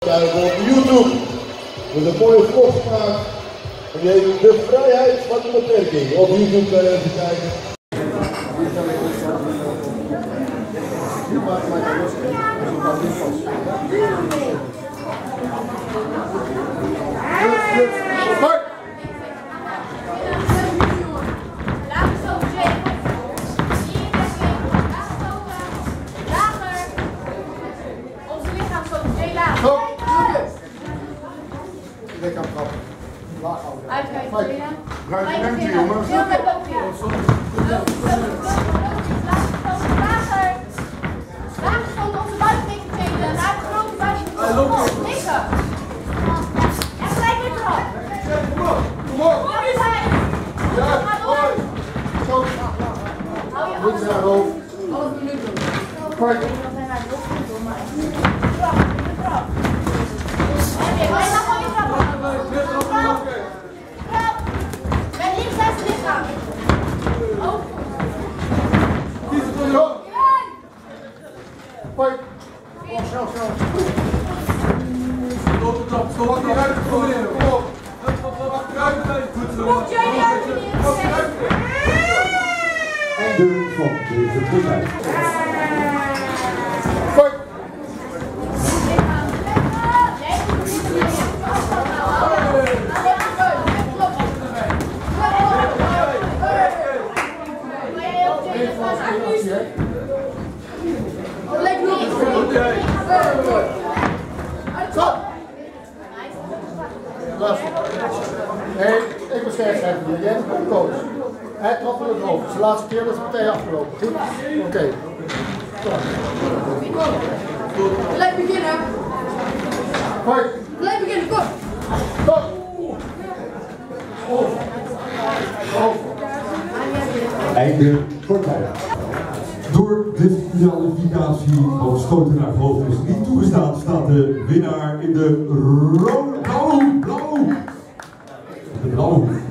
Kijken op YouTube. Met een mooie vlog gemaakt. En die heet De Vrijheid van de Beperking. Op YouTube kan je even kijken. Ruim ruimte, jongens. Goed naar hoofd. Snel, snel. Stop de trap, stop de trap. Kom op. Goed zo. Einde van deze wedstrijd. Nee, ik ben scherpschrijver. Jij bent de coach. Hij trapt in het hoofd. Het is de laatste keer dat de partij afgelopen. Goed? Oké. Gelijk beginnen. Hoi. Gelijk beginnen, kom. Stop. Einde partij. Door disqualificatie van stoten naar hoofd is niet toegestaan, staat de winnaar in de blauw.